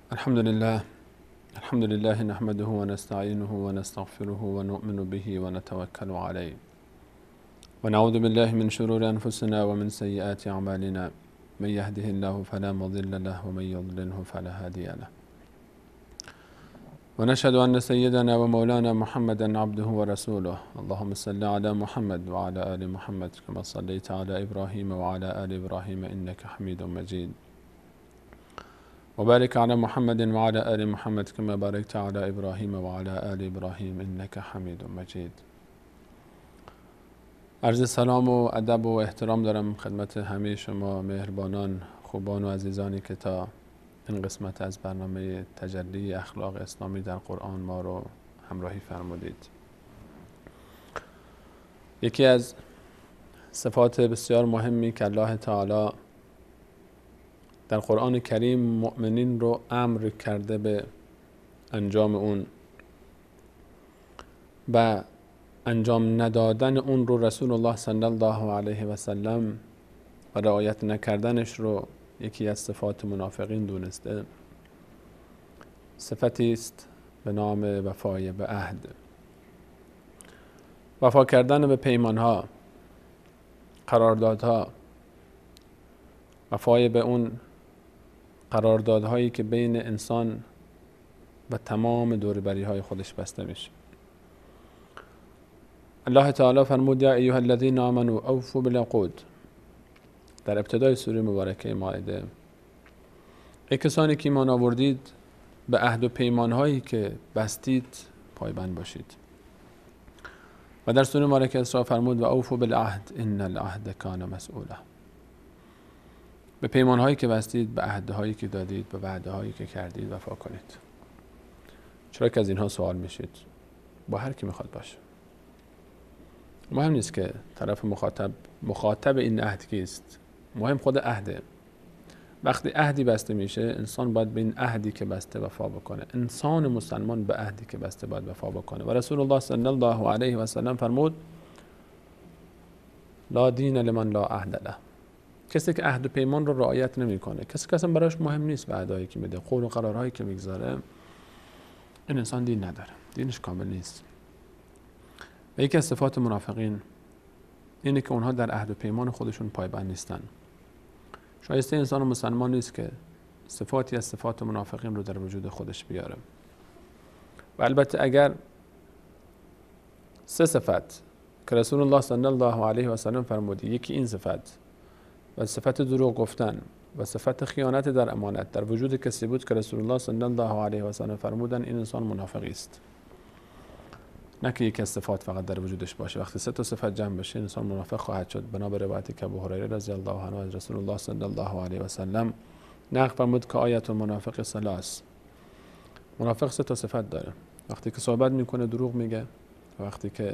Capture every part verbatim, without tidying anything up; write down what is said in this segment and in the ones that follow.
الحمد لله الحمد لله نحمده ونستعينه ونستغفره ونؤمن به ونتوكل عليه ونعوذ بالله من شرور أنفسنا ومن سيئات أعمالنا من يهده الله فلا مضل له ومن يضلله فلا هادي له ونشهد أن سيدنا ومولانا محمدا عبده ورسوله اللهم صل على محمد وعلى آل محمد كما صليت على إبراهيم وعلى آل إبراهيم إنك حميد مجيد وبارك على محمد وعلى آل محمد كما باركت على إبراهيم وعلى آل إبراهيم إنك حميد مجيد. عرض سلام و ادب و احترام دارم خدمت همه شما مهربانان، خوبان و عزیزانی که تا این قسمت از برنامه تجلی اخلاق اسلامی در قرآن ما رو همراهی فرمودید. یکی از صفات بسیار مهمی که الله تعالی در قرآن کریم مؤمنین رو امر کرده به انجام اون و انجام ندادن اون رو رسول الله صلی الله علیه و سلم و رعایت نکردنش رو یکی از صفات منافقین دونسته. صفتی است به نام وفای به عهد، وفا کردن به پیمانها، قراردادها، وفای به اون قراردادهایی که بین انسان و تمام دوربری های خودش بسته میشه. الله تعالی فرمود یا ایها الذین آمنوا اوفوا بالعقود در ابتدای سوره مبارکه مائده. ای کسانی که ایمان آوردید به عهد و پیمانهایی که بستید پایبند باشید. و در سوره مبارکه اسراء فرمود و اوفوا بالعهد ان العهد کان مسئولا. به پیمانهایی که بستید، به عهدهایی که دادید، به وعدهایی که کردید وفا کنید. چرا که از اینها سوال میشید؟ با هر کی میخواد باشه. مهم نیست که طرف مخاطب مخاطب این عهد کیست، مهم خود عهده. وقتی عهدی بسته میشه انسان باید به این عهدی که بسته وفا بکنه. انسان مسلمان به عهدی که بسته باید وفا بکنه. و رسول الله صلی الله علیه و سلم فرمود لا دین لمن لا عهد له. کسی که عهد و پیمان رو رعایت نمیکنه، کسی که اصلا براش مهم نیست وعدهایی که میده، قول و قرارهایی که میگذاره، این انسان دین نداره، دینش کامل نیست. و یکی از صفات منافقین اینه که اونها در عهد و پیمان خودشون پایبند نیستن. شایسته انسان مسلمان نیست که صفاتی از صفات منافقین رو در وجود خودش بیاره. و البته اگر سه صفت که رسول الله صلی الله علیه و سلم فرمود، یکی این صفت و صفت دروغ گفتن و صفت خیانت در امانت در وجود کسی بود که رسول الله صلی الله علیه و سلم فرمودن این انسان منافقی است. نه که یک از صفات فقط در وجودش باشه. وقتی سه تا صفت جمع بشه انسان منافق خواهد شد. بنا به روایتی که ابو هریره رضی الله عنه از رسول الله صلی الله علیه و سلم نقل فرمود که آیت المنافق ثلاث. منافق سه تا صفت داره. وقتی که صحبت میکنه دروغ میگه، وقتی که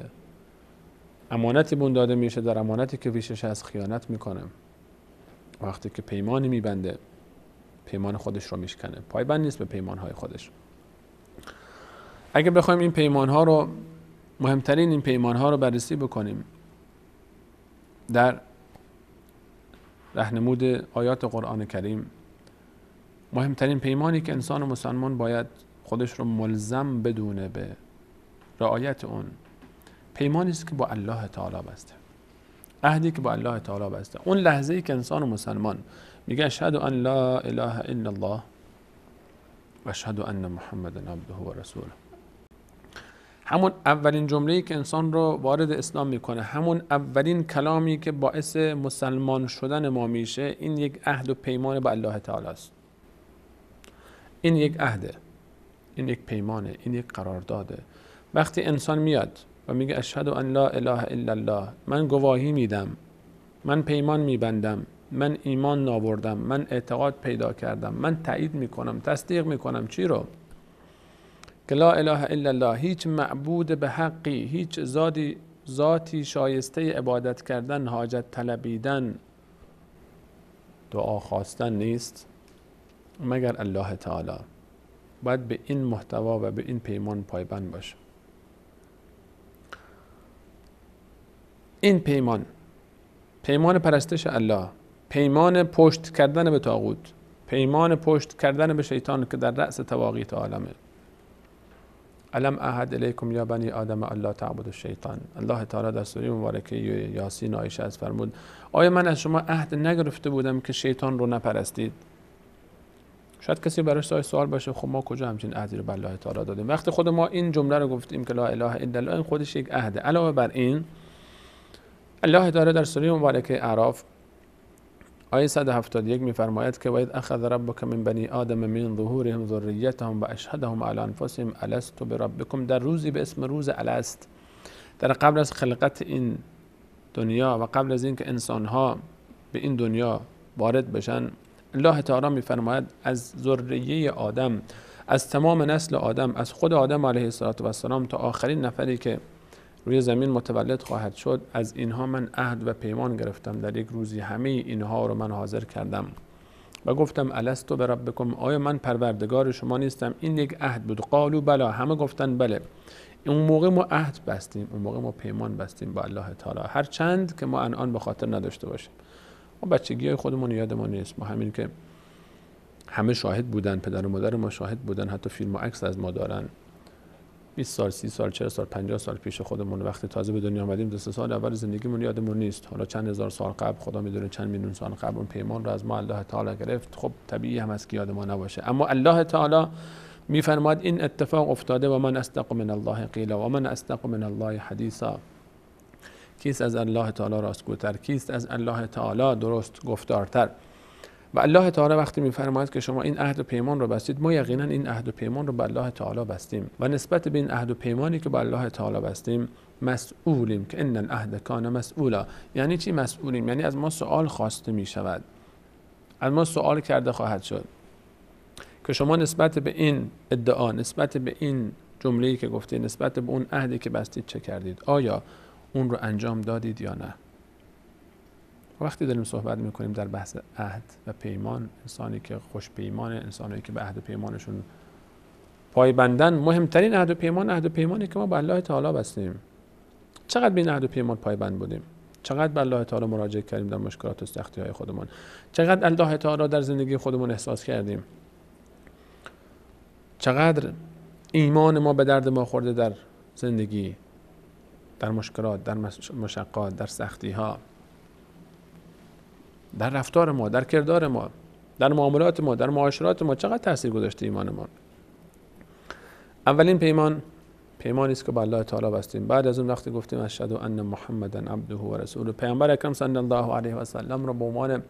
امانتی بون داده میشه در امانتی که پیشش از خیانت میکنه، وقتی که پیمانی میبنده پیمان خودش رو میشکنه، پایبند نیست به پیمانهای خودش. اگه بخوایم این پیمانها رو، مهمترین این پیمانها رو بررسی بکنیم در راهنمود آیات قرآن کریم، مهمترین پیمانی که انسان مسلمان باید خودش رو ملزم بدونه به رعایت اون، پیمانی است که با الله تعالی بسته، عهدی که با الله تعالی بسته. اون لحظه‌ای که انسان مسلمان میگه اشهد ان لا اله الا الله و اشهد ان محمدا عبده و رسوله، همون اولین جمله‌ای که انسان رو وارد اسلام میکنه، همون اولین کلامی که باعث مسلمان شدن ما میشه، این یک عهد و پیمان با الله تعالی است. این یک عهده، این یک پیمانه، این یک قرارداده. وقتی انسان میاد و میگه اشهد ان لا اله الا الله، من گواهی میدم، من پیمان میبندم، من ایمان آوردم، من اعتقاد پیدا کردم، من تایید میکنم، تصدیق میکنم چی رو؟ که لا اله الا الله، هیچ معبود به حقی، هیچ ذاتی ذاتی شایسته عبادت کردن، حاجت طلبیدن، دعا خواستن نیست مگر الله تعالی. باید به این محتوا و به این پیمان پایبند باشه. این پیمان، پیمان پرستش الله، پیمان پشت کردن به طاغوت، پیمان پشت کردن به شیطان که در رأس تواقیت عالمه. الم اعهد الیکم یا بنی آدم الا تعبدوا الشیطان. الله تعالی در سوره مبارکه یاسین عایشه از فرمود آیا من از شما عهد نگرفته بودم که شیطان رو نپرستید؟ شاید کسی براش سوال باشه خب ما کجا همچین عهدی رو به الله تعالی دادیم؟ وقتی خود ما این جمله رو گفتیم که لا اله الا الله، این خودش یک عهده. علاوه بر این الله تعالی در سوره مبارکه اعراف آیه صد و هفتاد و یک میفرماید که وَإِذْ أَخَذَ رَبُّكَ مِنْ بَنِي آدَمَ مِنْ ظُهُورِهِمْ ذُرِّيَّتَهُمْ وَأَشْهَدَهُمْ عَلَى أَنفُسِهِمْ أَلَسْتُ بِرَبِّكُمْ. در روزی به اسم روز الست، در قبل از خلقت این دنیا و قبل از اینکه انسانها به این دنیا وارد بشن، الله تعالی میفرماید از ذریه آدم، از تمام نسل آدم، از خود آدم علیه السلام تا آخرین نفری که روی زمین متولد خواهد شد، از اینها من عهد و پیمان گرفتم. در یک روزی همه اینها رو من حاضر کردم و گفتم الستو بربکم، آیا من پروردگار شما نیستم؟ این یک عهد بود. قالوا بلا، همه گفتن بله. اون موقع ما عهد بستیم، اون موقع ما پیمان بستیم با الله تعالی، هر چند که ما الان به خاطر نداشته باشیم. ما بچگی خودمون یادمون نیست، ما همین که همه شاهد بودن، پدر و مادر ما شاهد بودن، حتی فیلم و عکس از ما دارن. بیست سال، سی سال، چهل سال، پنجاه سال پیش خودمون وقتی تازه به دنیا آمدیم، دو سه سال اول زندگیمون یادمون نیست. حالا چند هزار سال قبل، خدا میدونه چند میلیون سال قبل اون پیمان رو از ما الله تعالی گرفت. خب طبیعی هم است که یاد ما نباشه، اما الله تعالی میفرماد این اتفاق افتاده و من اصدق من الله قیلا و من اصدق من الله حدیثا. کیست از الله تعالی راستگوتر؟ کیست از الله تعالی درست گفتارتر؟ و الله تعالی وقتی میفرماید که شما این عهد و پیمان رو بستید، ما یقینا این عهد و پیمان رو با الله تعالی بستیم و نسبت به این عهد و پیمانی که با الله تعالی بستیم مسئولیم، که ان العهد کان مسئولا. یعنی چی مسئولیم؟ یعنی از ما سوال خواسته می شود، از ما سوال کرده خواهد شد که شما نسبت به این ادعا، نسبت به این جمله‌ای که گفتید، نسبت به اون عهدی که بستید چه کردید؟ آیا اون رو انجام دادید یا نه؟ وقتی داریم صحبت میکنیم در بحث عهد و پیمان، انسانی که خوش پیمانه، انسانی که به عهد و پیمانشون پایبندن، مهمترین عهد و پیمان عهد و پیمانی که ما با الله تعالی بستیم. چقدر به این عهد و پیمان پایبند بودیم؟ چقدر به الله تعالی مراجعه کردیم در مشکلات و سختی های خودمون؟ چقدر الله تعالی در زندگی خودمون احساس کردیم؟ چقدر ایمان ما به درد ما خورده در زندگی، در مشکلات، در مشقات، در سختی ها، در رفتار ما، در کردار ما، در معاملات ما، در معاشرات ما، چقدر تاثیر گذاشته ایمان ما؟ اولین پیمان پیمانی است که با الله تعالی بستیم. بعد از اون وقتی گفتیم اشهد ان محمدا عبده و رسوله، پیامبر اکرم صلی الله علیه و سلم را به عنوان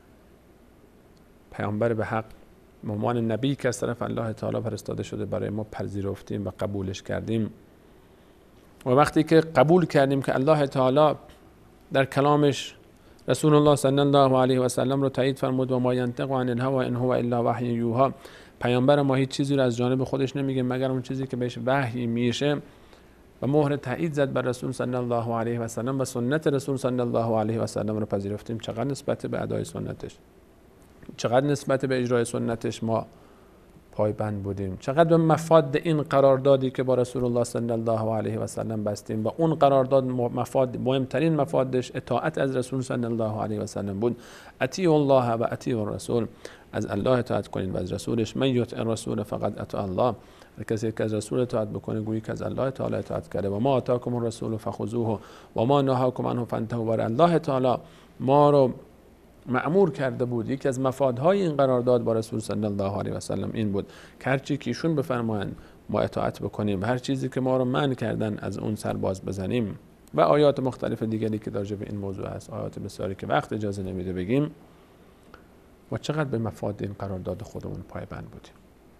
پیامبر به حق، به عنوان نبی که از طرف الله تعالی فرستاده شده برای ما پذیرفتیم و قبولش کردیم. و وقتی که قبول کردیم که الله تعالی در کلامش رسول الله صلی الله علیه و سلم رو تایید فرمود و ما ینطق عن الهوی ان هو الا وحی یوحی، پیامبر ما هیچ چیزی رو از جانب خودش نمیگه مگر اون چیزی که بهش وحی میشه، و مهر تایید زد بر رسول صلی الله علیه و سلم و سنت رسول صلی الله علیه و سلم رو پذیرفتیم. چقدر نسبت به ادای سنتش، چقدر نسبت به اجرای سنتش ما پایبند بودیم، چقدر به مفاد این قراردادی که با رسول الله صلی الله علیه و سلم بستیم. و اون قرارداد مفاد، مهمترین مفادش اطاعت از رسول صلی الله علیه و سلم بود. اطیعوا الله و اطیعوا الرسول، از الله اطاعت کنید و از رسولش. من یطع الرسول فقد اطاع الله، کسی که از رسول اطاعت بکنه گویی که از الله تعالی اطاعت کرده. و ما آتاکم الرسول فخذوه و ما نهاکم عنه فانتهوا. و الله تعالی ما رو مأمور کرده بود، یکی از مفادهای این قرارداد با رسول صلی الله علیه و سلم این بود که هر چی که ایشون بفرمایند ما اطاعت بکنیم، هر چیزی که ما رو منع کردن از اون سر باز بزنیم. و آیات مختلف دیگری که راجع به این موضوع است، آیات بسیاری که وقت اجازه نمیده بگیم. و چقدر به مفاد این قرارداد خودمون پایبند بودیم.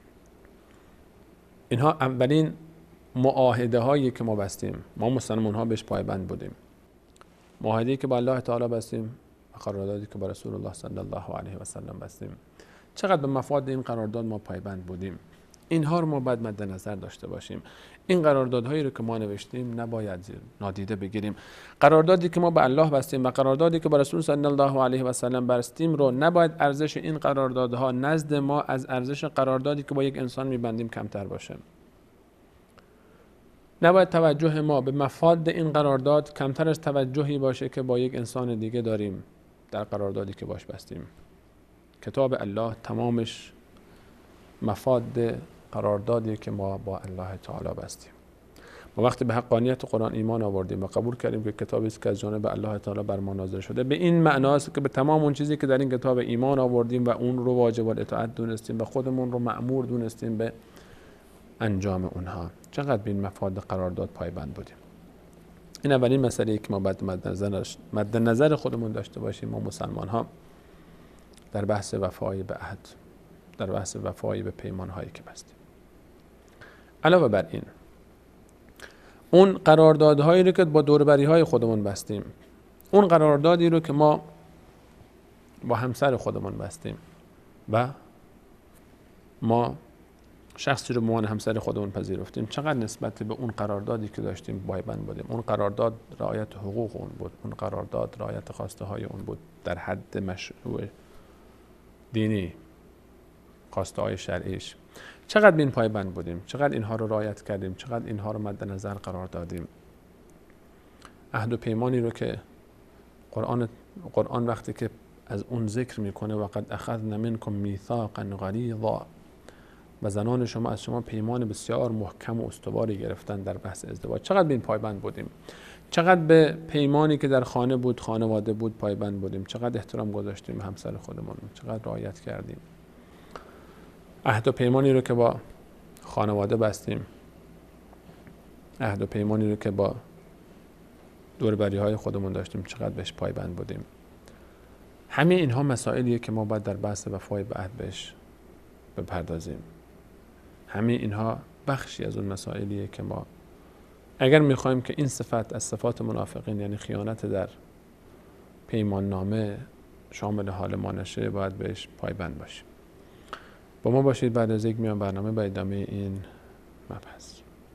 اینها اولین معاهده هایی که ما بستیم، ما مسلمان ها بهش پایبند بودیم. معاهده‌ای که با الله تعالی بستیم، قراردادی که با رسول الله صلی الله علیه و سلم بستیم. چقدر به مفاد این قرارداد ما پایبند بودیم. اینها رو ما باید مد نظر داشته باشیم. این قراردادهایی رو که ما نوشتیم نباید نادیده بگیریم. قراردادی که ما با الله بستیم و قراردادی که با رسول صلی الله علیه و سلم بستیم رو نباید ارزش این قراردادها نزد ما از ارزش قراردادی که با یک انسان میبندیم کمتر باشه. نباید توجه ما به مفاد این قرارداد کمتر از توجهی باشه که با یک انسان دیگه داریم در قراردادی که باش بستیم. کتاب الله تمامش مفاد قراردادی که ما با الله تعالی بستیم. ما وقتی به حقانیت قرآن ایمان آوردیم و قبول کردیم که کتابی است که از جانب الله تعالی بر ما نازل شده، به این معناست که به تمام اون چیزی که در این کتاب ایمان آوردیم و اون رو واجب الاطاعت دونستیم و خودمون رو مأمور دونستیم به انجام اونها. چقدر به این مفاد قرارداد پایبند بودیم. این اولین مسئله که ما باید مد نظر مد نظر خودمون داشته باشیم، ما مسلمان ها، در بحث وفای به عهد، در بحث وفای به پیمان هایی که بستیم. علاوه بر این، اون قراردادهایی رو که با دوربری های خودمون بستیم، اون قراردادی رو که ما با همسر خودمون بستیم و ما شخصی رو به عنوان همسر خودمون پذیرفتیم، چقدر نسبت به اون قراردادی که داشتیم پایبند بودیم. اون قرارداد رعایت حقوق اون بود، اون قرارداد رعایت خواسته های اون بود، در حد مشروع دینی، خواسته های شرعیش. چقدر به این پایبند بودیم، چقدر اینها رو رعایت کردیم، چقدر اینها رو مد نظر قرار دادیم. عهد و پیمانی رو که قرآن قرآن وقتی که از اون ذکر میکنه، وقد اخذنا منکم میثاقا غلیظا، و زنان شما از شما پیمان بسیار محکم و استواری گرفتن در بحث ازدواج، چقدر به این پایبند بودیم. چقدر به پیمانی که در خانه بود، خانواده بود، پایبند بودیم. چقدر احترام گذاشتیم به همسر خودمون، چقدر رعایت کردیم. عهد و پیمانی رو که با خانواده بستیم، عهد و پیمانی رو که با دوربری های خودمون داشتیم، چقدر بهش پایبند بودیم. همه اینها مسائلیه که ما باید در بحث وفای به عهد بهش بپردازیم. همه اینها بخشی از اون مسائلیه که ما اگر میخوایم که این صفت از صفات منافقین، یعنی خیانت در پیمان نامه، شامل حال ما نشه، باید بهش پایبند باشیم. با ما باشید. بعد از یک میان برنامه به ادامه این مبحث.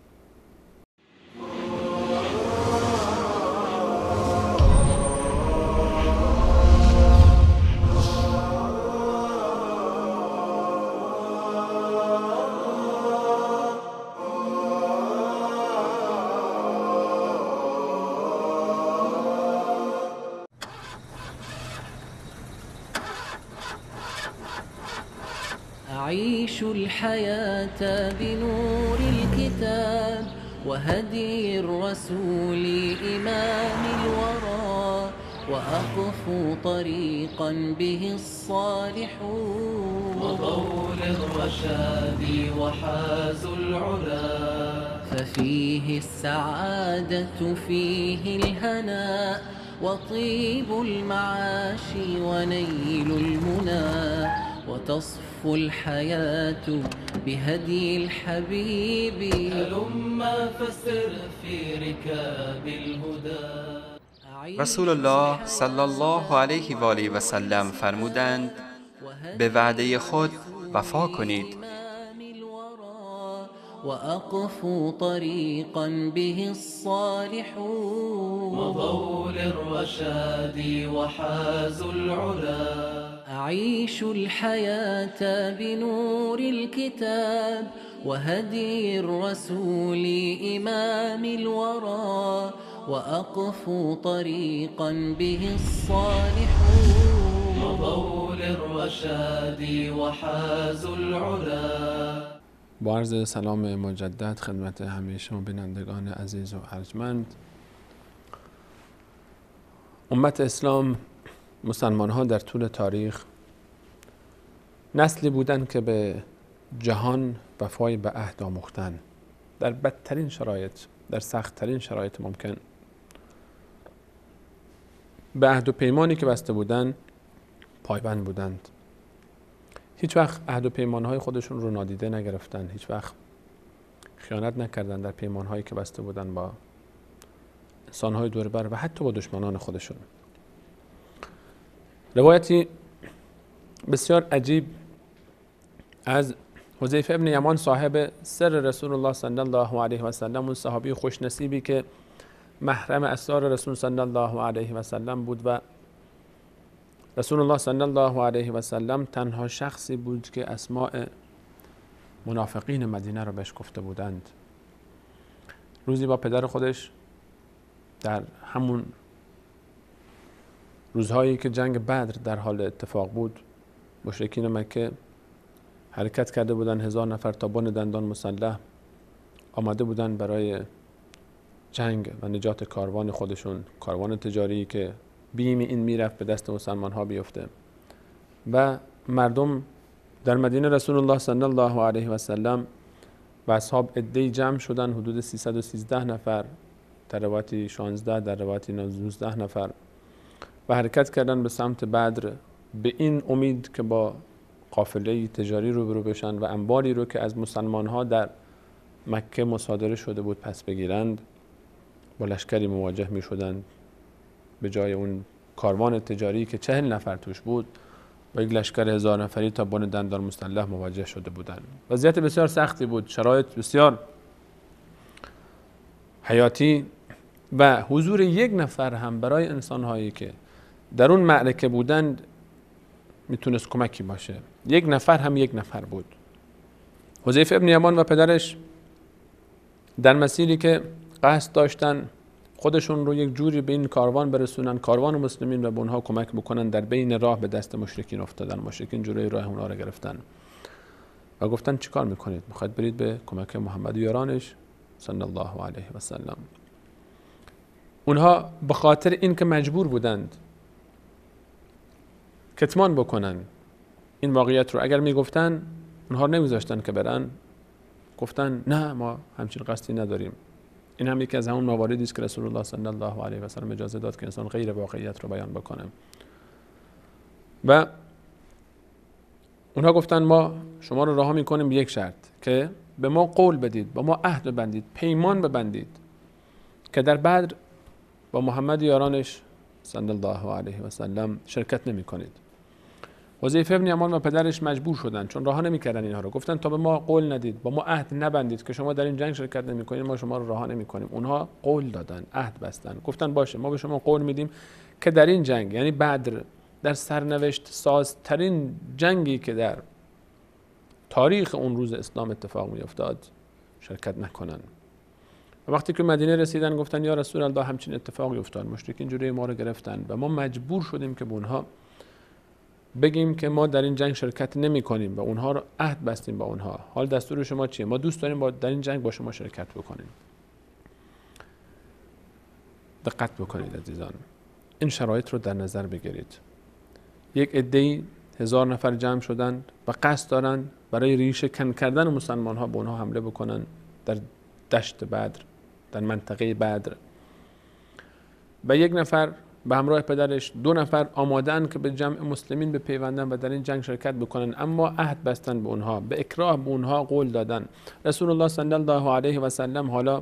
أعيش الحياة بنور الكتاب وهدي الرسول إمام الورى، وأقفو طريقا به الصالحون وضوء للرشاد وحازوا العلا، ففيه السعادة فيه الهناء وطيب المعاش ونيل المنى، وتصفو الحياة بهدي الحبيب. هلما فسر في ركاب الهدى. رسول الله صلی الله علیه و آله و سلم فرمودند به وعده خود وفا کنید. وأقفوا طريقا به الصالحون وضوء للرشاد وحازوا العلا، أعيش الحياة بنور الكتاب وهدي الرسول إمام الورى، وأقفوا طريقا به الصالحون وضوء للرشاد وحازوا العلا. با عرض سلام مجدد خدمت همه شما بینندگان عزیز و ارجمند. امت اسلام، مسلمان ها در طول تاریخ نسلی بودند که به جهان وفای به عهد آموختند، در بدترین شرایط، در سختترین شرایط ممکن به عهد و پیمانی که بسته بودند پایبند بودند. هیچ وقت عهد و پیمانهای خودشون رو نادیده نگرفتن، هیچ وقت خیانت نکردن در پیمانهایی که بسته بودن با انسانهای دور بر و حتی با دشمنان خودشون. روایتی بسیار عجیب از حذیفه ابن یمان، صاحب سر رسول الله صلی الله علیه و سلم، اون صحابی خوش نصیبی که محرم اسرار رسول صلی الله علیه و سلم بود و رسول الله صلی الله علیه و سلم تنها شخصی بود که اسماء منافقین مدینه را بهش گفته بودند. روزی با پدر خودش در همون روزهایی که جنگ بدر در حال اتفاق بود مشرکین مکه حرکت کرده بودن، هزار نفر تا بن دندان مسلح آمده بودن برای جنگ و نجات کاروان خودشون، کاروان تجاری که بیم این میرفت به دست مسلمان ها بیفته. و مردم در مدینه رسول الله صلی الله علیه و سلم و اصحاب عده‌ای جمع شدن، حدود سیصد و سیزده نفر، در روایتی شانزده، در روایتی نوزده نفر، و حرکت کردن به سمت بدر به این امید که با قافله تجاری روبرو بشن و انباری رو که از مسلمان ها در مکه مصادره شده بود پس بگیرند. با لشکری مواجه می شدند، به جای اون کاروان تجاری که چهل نفر توش بود با یک لشکر هزار نفری تا بن دندان مسلح مواجه شده بودند. وضعیت بسیار سختی بود، شرایط بسیار حیاتی و حضور یک نفر هم برای انسان‌هایی که در اون معرکه بودند میتونست کمکی باشه. یک نفر هم یک نفر بود. حذیفه ابن یمان و پدرش در مسیری که قصد داشتن خودشون رو یک جوری به این کاروان برسونن، کاروان مسلمین، و به اونها کمک بکنن، در بین راه به دست مشرکین افتادن. مشرکین جلوی راه اونها رو گرفتن و گفتن چیکار میکنید؟ میخواید برید به کمک محمد و یارانش صلی الله علیه و سلم. اونها به خاطر این که مجبور بودند کتمان بکنن این واقعیت رو، اگر میگفتن اونها نمیذاشتن که برن، گفتن نه ما همچین قصدی نداریم. این هم یکی از همون مواردی است که رسول الله صلی الله علیه و سلم اجازه داد که انسان غیر واقعیت رو بیان بکنه. و اونها گفتن ما شما رو رها میکنیم به یک شرط، که به ما قول بدید، با ما عهد ببندید، پیمان ببندید که در بدر با محمد یارانش صلی الله علیه و سلم شرکت نمی کنید. حذیفه ابن یمان و پدرش مجبور شدند، چون رها نمی‌کردن اینها رو. گفتن تا به ما قول ندید، با ما عهد نبندید که شما در این جنگ شرکت نمی‌کنید، ما شما رو رها نمی‌کنیم. اونها قول دادن، عهد بستن، گفتن باشه ما به شما قول میدیم که در این جنگ، یعنی بدر، در سرنوشت سازترین جنگی که در تاریخ اون روز اسلام اتفاق می‌افتاد شرکت نکنن. و وقتی که مدینه رسیدن گفتن یا رسول الله همچین اتفاقی افتاد، مشرکین جلوی ما رو گرفتن و ما مجبور شدیم که به اونها بگیم که ما در این جنگ شرکت نمی کنیم و اونها رو عهد بستیم با اونها. حال دستور شما چیه؟ ما دوست داریم با در این جنگ با شما شرکت بکنیم. دقت بکنید عزیزان، این شرایط رو در نظر بگیرید. یک عده‌ای هزار نفر جمع شدن و قصد دارن برای ریشه کن کردن مسلمان ها به اونها حمله بکنن در دشت بدر، در منطقه بدر. و یک نفر به همراه پدرش، دو نفر آماده‌اند که به جمع مسلمین بپیوندن و در این جنگ شرکت بکنن، اما عهد بستن به اونها، به اکراه به اونها قول دادن. رسول الله صلی الله علیه و سلم حالا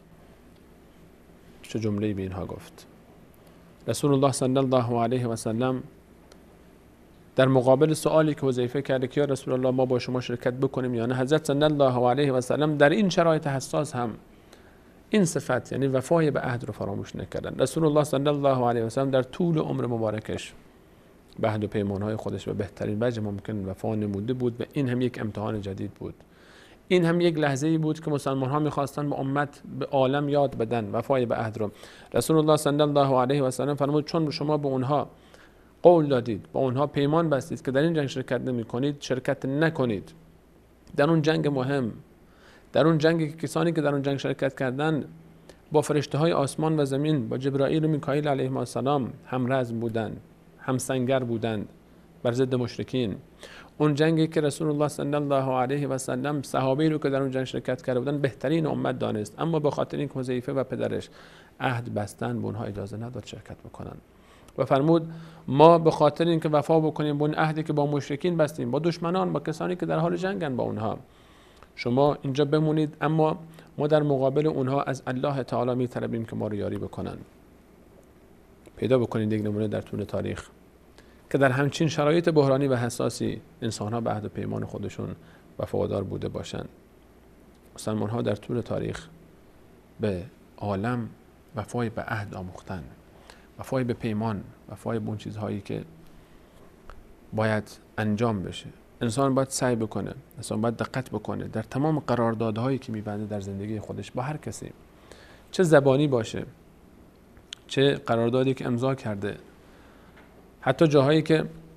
چه جمله‌ای به اینها گفت؟ رسول الله صلی الله علیه و سلم در مقابل سوالی که حذیفه کرده که یا رسول الله ما با شما شرکت بکنیم یا نه، حضرت صلی الله علیه و سلم در این شرایط حساس هم این صفت، یعنی وفای به عهد رو فراموش نکردن. رسول الله صلی الله علیه و سلم در طول عمر مبارکش به عهد و پیمان‌های خودش به بهترین وجه ممکن وفا نموده بود و این هم یک امتحان جدید بود. این هم یک لحظه‌ای بود که مسلمان‌ها می‌خواستن به امت، به عالم یاد بدن وفای به عهد رو. رسول الله صلی الله علیه و سلم فرمود چون شما به اونها قول دادید، با اونها پیمان بستید که در این جنگ شرکت نمی‌کنید، شرکت نکنید. در اون جنگ مهم، در اون جنگی که کسانی که در اون جنگ شرکت کردن با فرشته های آسمان و زمین، با جبرائیل و میکائیل علیهم السلام هم رزم بودند، هم سنگر بودند بر ضد مشرکین. اون جنگی که رسول الله صلی الله علیه و سلم صحابه رو که در اون جنگ شرکت کرده بودن بهترین امت دانست، اما به خاطر اینکه حذیفه و پدرش عهد بستن به اونها اجازه نداد شرکت بکنن و فرمود ما به خاطر اینکه وفا بکنیم به اون عهدی که با مشرکین بستیم، با دشمنان، با کسانی که در حال جنگن با اونها، شما اینجا بمونید، اما ما در مقابل اونها از الله تعالی میطلبیم که ما رو یاری بکنن. پیدا بکنید یک نمونه در طول تاریخ که در همچین شرایط بحرانی و حساسی انسان‌ها به عهد و پیمان خودشون وفادار بوده باشند. مسلمان‌ها در طول تاریخ به عالم وفای به عهد آموختن، وفای به پیمان، وفای به اون چیزهایی که باید انجام بشه. انسان باید سعی بکنه، انسان باید دقت بکنه در تمام قراردادهایی که میبنده در زندگی خودش با هر کسی، چه زبانی باشه، چه قراردادی که امضا کرده، حتی جاهایی که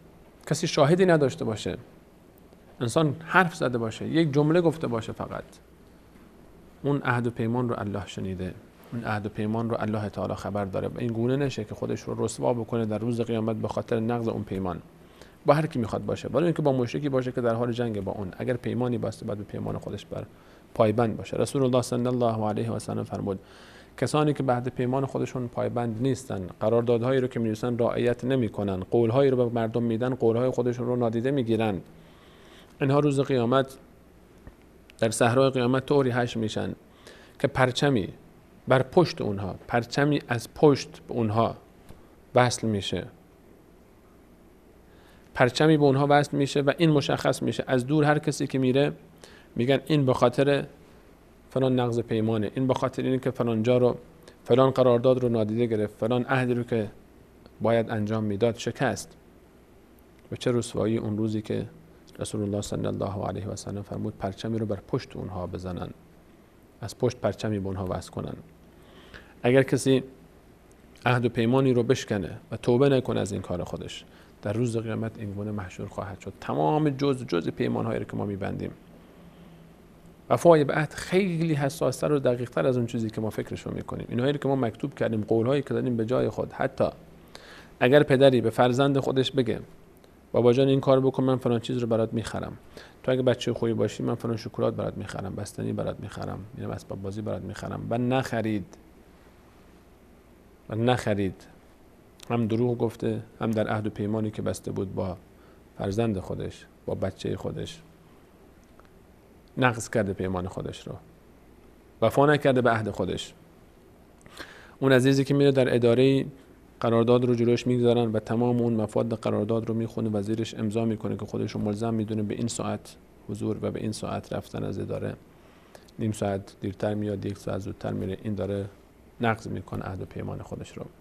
کسی شاهدی نداشته باشه، انسان حرف زده باشه، یک جمله گفته باشه فقط، اون عهد و پیمان رو الله شنیده، اون عهد و پیمان رو الله تعالی خبر داره. و این گونه نشه که خودش رو رسوا بکنه در روز قیامت به خاطر نقض اون پیمان. با هر کی میخواد باشه، ولی اینکه با مشرکی باشه که در حال جنگ با اون، اگر پیمانی بسته باید به پیمان خودش بر پایبند باشه. رسول الله صلی الله علیه و سلم فرمود کسانی که به عهد پیمان خودشون پایبند نیستن، قراردادهایی رو که می‌نویسن رعایت نمی‌کنن، قول‌هایی رو به مردم میدن، قول‌های خودشون رو نادیده میگیرن، اینها روز قیامت در صحرای قیامت طوری حشر میشن که پرچمی بر پشت اونها، پرچمی از پشت به اونها وصل میشه، پرچمی به اونها وصل میشه و این مشخص میشه از دور. هر کسی که میره میگن این به خاطر فلان نقض پیمانه، این به خاطر اینه که فلان جا رو، فلان قرارداد رو نادیده گرفت، فلان عهدی رو که باید انجام میداد شکست. و چه رسوایی اون روزی که رسول الله صلی الله علیه و سلم فرمود پرچمی رو بر پشت اونها بزنن، از پشت پرچمی به اونها وصل کنن. اگر کسی عهد و پیمانی رو بشکنه و توبه نکنه از این کار خودش، در روز قیامت این گونه محشور خواهد شد. تمام جز جز پیمان‌هایی رو که ما می‌بندیم، وفای به عهد خیلی حساس‌تر و دقیق‌تر از اون چیزی که ما فکرش رو می‌کنیم. اینهایی که ما مکتوب کردیم، قول‌هایی که دادیم به جای خود، حتی اگر پدری به فرزند خودش بگه بابا جان این کار بکن، من فلان چیز رو برات می‌خرم، تو اگه بچه خوبی باشی من فلان شکلات برات می‌خرم، بستنی برات می‌خرم، اینم اسباب بازی برات می‌خرم، و نخرید و نخرید هم دروغ گفته، هم در عهد و پیمانی که بسته بود با فرزند خودش، با بچه خودش، نقض کرده پیمان خودش رو، وفا نکرده به عهد خودش. اون عزیزی که میره در اداره قرارداد رو جلوش میگذارن و تمام اون مفاد قرارداد رو میخونه و زیرش امضا میکنه که خودش رو ملزم میدونه به این ساعت حضور و به این ساعت رفتن از اداره، نیم ساعت دیرتر میاد، یک ساعت زودتر میره، این داره نقض میکنه عهد و پیمان خودش رو.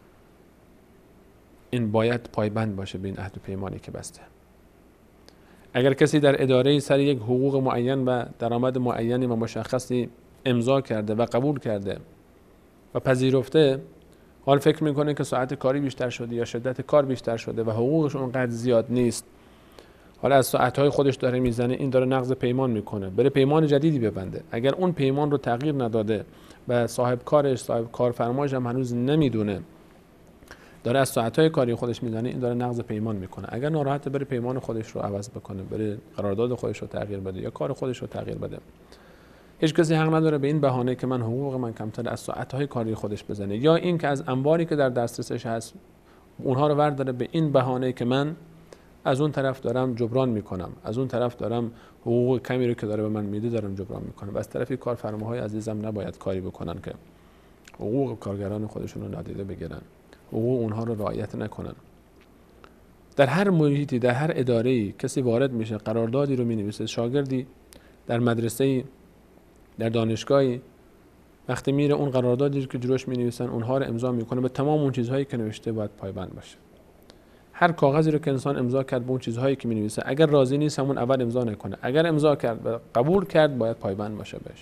این باید پایبند باشه به این عهد و پیمانی که بسته. اگر کسی در اداره سر یک حقوق معین و درآمد معینی و مشخصی امضا کرده و قبول کرده و پذیرفته، حال فکر میکنه که ساعت کاری بیشتر شده یا شدت کار بیشتر شده و حقوقش اونقدر زیاد نیست، حالا از ساعتهای خودش داره میزنه، این داره نقض پیمان میکنه، بره پیمان جدیدی ببنده. اگر اون پیمان رو تغییر نداده و صاحب کارش، صاحب کارفرماش هم هنوز نمیدونه، داره از ساعتهای کاری خودش میزنه، این داره نقض پیمان میکنه. اگر ناراحت بره پیمان خودش رو عوض بکنه، بره قرارداد خودش رو تغییر بده یا کار خودش رو تغییر بده. هیچ کسی حق نداره به این بهانه که من حقوق من کمتر از ساعتهای کاری خودش بزنه، یا این که از انباری که در دسترسش هست اونها رو ورداره به این بهانه که من از اون طرف دارم جبران میکنم، از اون طرف دارم حقوق کمی رو که داره به من میده دارم جبران میکنم. و از طرفی کارفرماهای عزیزم نباید کاری بکنن که حقوق کارگران خودشون رو نادیده بگیرن، حقوق اونها رو رعایت نکنن. در هر محیطی، در هر اداره‌ای کسی وارد میشه، قراردادی رو مینویسه، شاگردی در مدرسه‌ای، در دانشگاهی، وقتی میره اون قراردادی که جلوش مینویسن اونها رو امضا میکنه، به تمام اون چیزهایی که نوشته باید پایبند باشه. هر کاغذی رو که انسان امضا کرد به اون چیزهایی که مینویسه، اگر راضی نیست همون اول امضا نکنه، اگر امضا کرد و قبول کرد باید پایبند باشه بهش.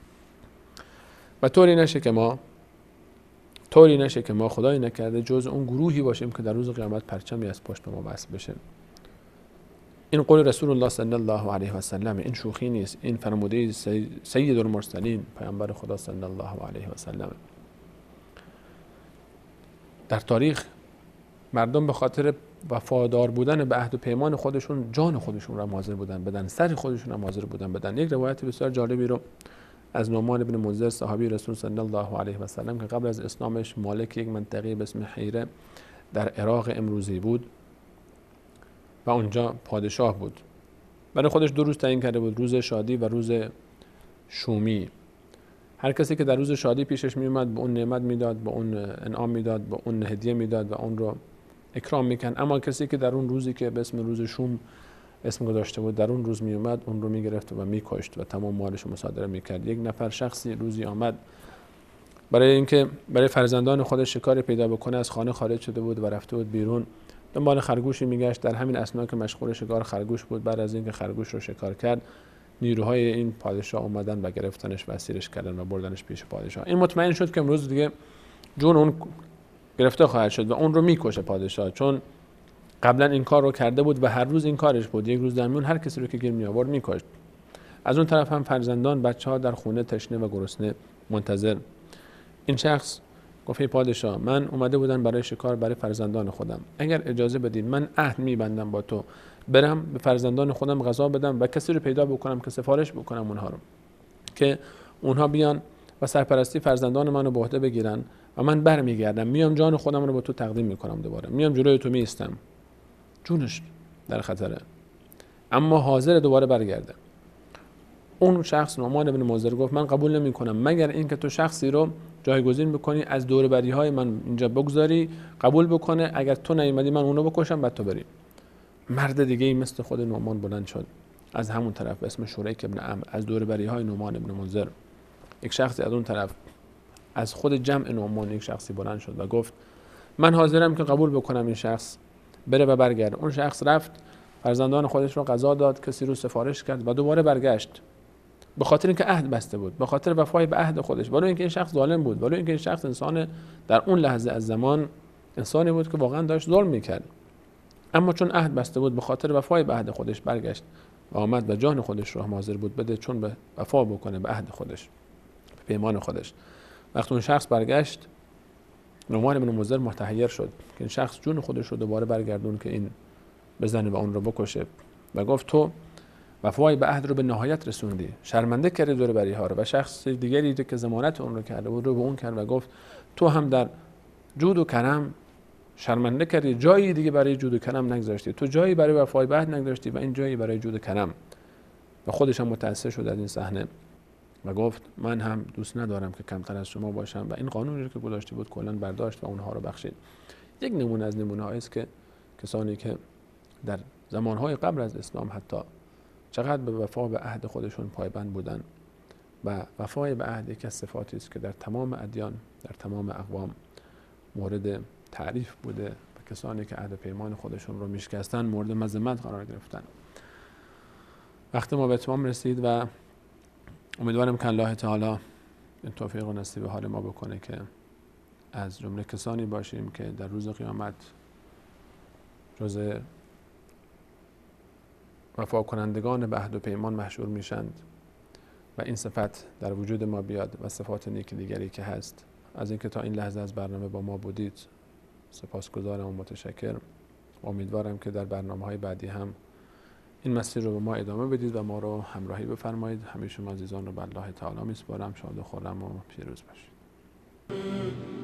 و طوری نشه که ما طوری نشه که ما خدای نکرده جز اون گروهی باشیم که در روز قیامت پرچمی از پشت به ما وصل بشه. این قول رسول الله صلی الله علیه و سلم، این شوخی نیست، این فرموده سید المرسلین پیامبر خدا صلی الله علیه و سلم. در تاریخ مردم به خاطر وفادار بودن به عهد و پیمان خودشون جان خودشون را حاضر بودن بدن، سر خودشون را حاضر بودن بدن. یک روایت بسیار جالبی رو از نعمان بن منذر صحابی رسول صلی الله علیه و سلم که قبل از اسلامش مالک یک منطقه به اسم حیره در عراق امروزی بود و اونجا پادشاه بود. برای خودش دو روز تعیین کرده بود، روز شادی و روز شومی. هر کسی که در روز شادی پیشش می اومد به اون نعمت میداد، به اون انعام میداد، به اون هدیه میداد و اون رو اکرام میکن. اما کسی که در اون روزی که به اسم روز شوم اسم گذاشته بود در اون روز می اومد، اون رو میگرفت و میکشت و تمام مالش رو مصادره میکرد. یک نفر شخصی روزی آمد برای اینکه برای فرزندان خودش شکاری پیدا بکنه، از خانه خارج شده بود و رفته بود بیرون، دنبال خرگوشی میگشت. در همین اثنا که مشغول شکار خرگوش بود، بعد از اینکه خرگوش رو شکار کرد، نیروهای این پادشاه اومدن و گرفتنش و اسیرش کردن و بردنش پیش پادشاه. این مطمئن شد که امروز دیگه جون اون گرفته خواهد شد و اون رو میکشه پادشاه، چون قبلا این کار رو کرده بود و هر روز این کارش بود. یک روز در میون هر کسی رو که گیر می آورد می‌کشت. از اون طرف هم فرزندان، بچه‌ها در خونه تشنه و گرسنه منتظر. این شخص گفت ای پادشاه، من اومده بودم برای شکار برای فرزندان خودم. اگر اجازه بدید من عهد می‌بندم با تو برم به فرزندان خودم غذا بدم و کسی رو پیدا بکنم که سفارش بکنم اونها رو که اونها بیان و سرپرستی فرزندان منو به عهده بگیرن و من برمیگردم، میام جان خودم رو به تو تقدیم میکنم، دوباره میام جلوی تو میستم. جونش در خطره اما حاضر دوباره برگرده. اون شخص نعمان بن منذر گفت من قبول نمی کنم مگر اینکه تو شخصی رو جایگزین بکنی از دور بری های من اینجا بگذاری، قبول بکنه، اگر تو نیومدی من اونو بکشم بعد تو بری. مرد دیگه ای مثل خود نعمان بلند شد از همون طرف به اسم شریک ابن عمرو، از دور بری های نعمان بن منذر. یک شخصی از اون طرف از خود جمع نعمان یک شخصی بلند شد و گفت من حاضرم که قبول بکنم این شخص بره و برگرده. اون شخص رفت، فرزندان خودش رو غذا داد، کسی رو سفارش کرد و دوباره برگشت، به خاطر اینکه عهد بسته بود، به خاطر وفای به عهد خودش، ولی اینکه این شخص ظالم بود، ولی اینکه این شخص انسان در اون لحظه از زمان انسانی بود که واقعا داشت ظلم میکرد، اما چون عهد بسته بود به خاطر وفای به عهد خودش برگشت و آمد و جان خودش رو حاضر بود بده، چون به وفا بکنه به عهد خودش، به پیمان خودش. وقتی اون شخص برگشت نعمان بن منذر متحیر شد که این شخص جون خودش رو دوباره برگردون که این بزنه و اون رو بکشه و گفت تو وفای به عهد رو به نهایت رسوندی، شرمنده کردی دور بری ها رو. و شخص دیگری که ضمانت اون رو کرده بود رو به اون کرد و گفت تو هم در جود و کرم شرمنده کردی، جایی دیگه برای جود و کرم نگذاشتی، تو جایی برای وفای به عهد نگذاشتی و این جایی برای جود و کرم. و خودش هم متأثر شد از این صحنه و گفت من هم دوست ندارم که کمتر از شما باشم و این قانونی رو که گذاشته بود کلا برداشت و اونها رو بخشید. یک نمونه از نمونه‌هایی است که کسانی که در زمانهای قبل از اسلام حتی چقدر به وفا به عهد خودشون پایبند بودن و وفای به عهد یک از صفاتی است که در تمام ادیان، در تمام اقوام مورد تعریف بوده و کسانی که عهد پیمان خودشون رو میشکستن مورد مذمت قرار گرفتن. وقت ما به اتمام رسید و امیدوارم که الله تعالی این توفیق و نصیب حال ما بکنه که از جمله کسانی باشیم که در روز قیامت جزء وفا کنندگان به عهد و پیمان محشور میشند و این صفت در وجود ما بیاد و صفات نیک دیگری که هست. از اینکه تا این لحظه از برنامه با ما بودید سپاسگزارم و متشکرم. امیدوارم که در برنامه‌های بعدی هم این مسیر رو به ما ادامه بدید و ما رو همراهی بفرمایید. همه شما عزیزان رو به الله تعالی میسپارم. شاد و خرم و پیروز باشید.